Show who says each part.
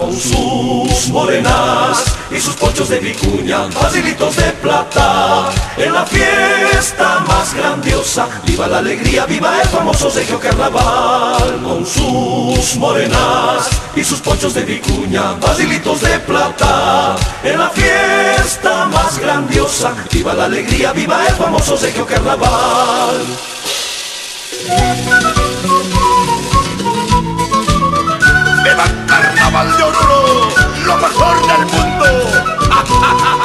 Speaker 1: con sus morenas y sus ponchos de vicuña, facilitos de plata. En la fiesta más grandiosa, viva la alegría, viva el famoso Regio Carnaval. Con sus morenas y sus ponchos de vicuña, facilitos de plata. En la fiesta más grandiosa, viva la alegría, viva el famoso Regio Carnaval.
Speaker 2: ¡Viva el Carnaval de Oruro! ¡Lo mejor del mundo!